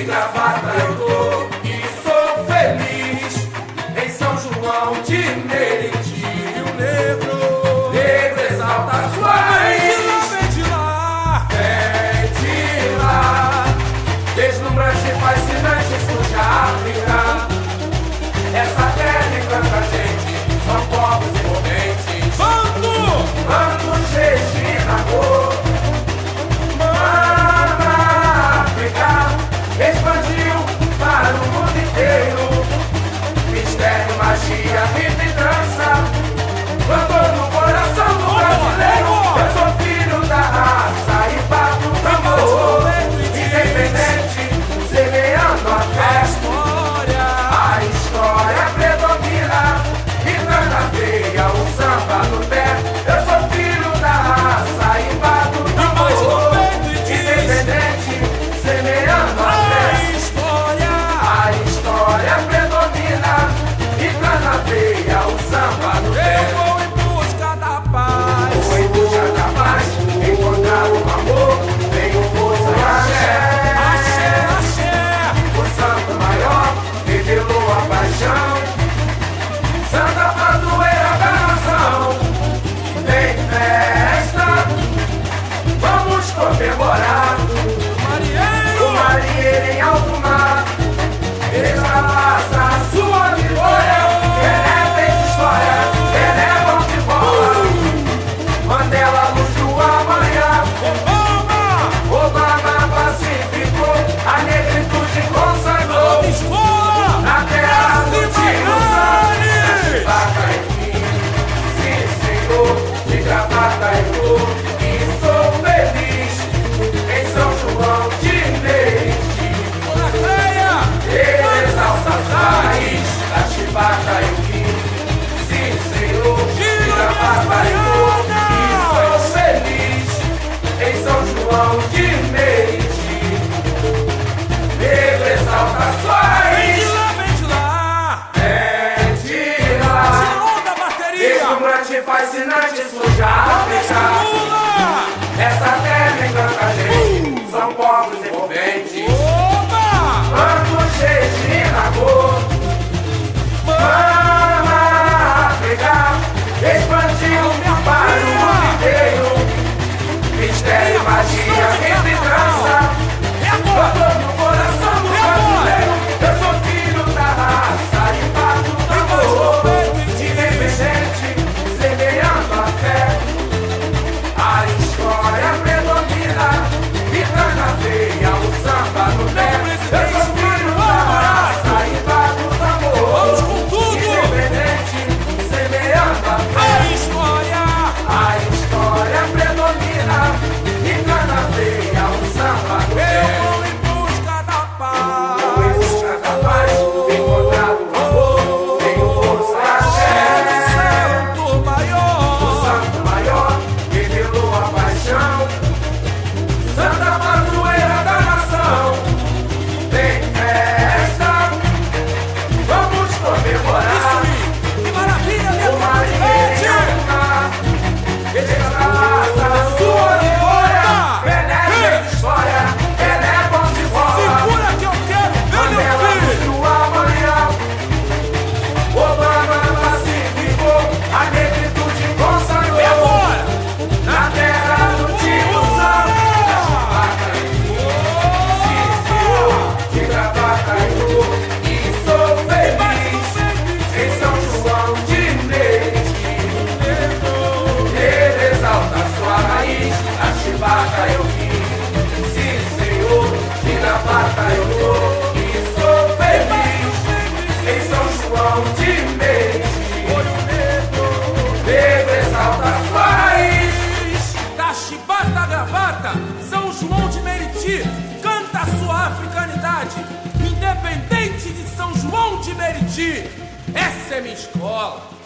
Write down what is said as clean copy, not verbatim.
gravata eu tô e sou feliz. Em São João de Meriti, o negro exalta sua raiz. Vem de lá, vem de lá. Deslumbrante, fascinante, surge a África. Essa terra encanta a gente, são povos envolventes. Vamos, Regina, Mama África expandiu para o mundo inteiro. Mistério, magia, ritmo e dança plantou no coração do brasileiro. Eu sou filho da raça e bato tambor. Independente, semeando a festa. A história predomina e canta veia o samba no pé. Eu sou filho da raça e bato tambor. Independente, semeando a festa. A história predomina e canta veia o samba no pé. Eu vou em busca da paz. Vou em busca da paz, encontrar o amor. Tenho força e axé. Axé, axé. O santo maior revelou a paixão. Santa padroeira da nação. Tem festa, vamos comemorar. O marinheiro em alto mar extravasa a sua vitória. Ele é história, ele é bom de bola. Mandela, luz do amanhã. Obama pacificou, a negritude consagrou. Na terra do tio sangue, chibata enfim. Sim, senhor, de gravata eu tô e sou feliz. Em São João de Meriti, ele exalta as raízes. Da chibata eu vim. Sim, senhor, de gravata eu tô e sou feliz. Em São João de Meriti, ele exalta sua raiz. Vem de lá. É de lá. Onda, bateria. Deslumbrante, fascinante, surge a África. Essa terra encanta a gente, são povos envolventes. Vamos, Regina, Mama África expandiu para o mundo inteiro. Mistério, magia, ritmo e dança plantou no coração do brasileiro. Eu sou filho da raça e bato tambor. Independente, semeando a fé. A história predomina e canta veia o samba no pé. Eu sou filho da raça e bato tambor. Vamos com tudo. Independente, semeando a fé. A história predomina e canta veia o samba no pé. Eu vou em busca da paz. Vou em busca da paz, encontrar o amor. Tenho força e axé. Santo maior. O santo maior revelou a paixão. Santa padroeira da nação. Tem festa, vamos comemorar. Que maravilha, O marinheiro em alto mar extravasa a sua vitória. Ele é de história, ele é bom de bola. Segura que eu quero ver meu Mandela, luz filho. do amanhã. Obama pacificou, a negritude E consagrou. agora? Na terra do tio sangue, da chibata sim, senhor, de gravata eu e sou feliz. Em São João de Meriti, ele exalta sua raiz. Na chibata eu vim, sim, senhor, de gravata eu tô e sou feliz. Em São João de Meriti, ele exalta sua raiz. Da chibata à gravata, São João de Meriti canta a sua africanidade. Independente de São João de Meriti, essa é minha escola.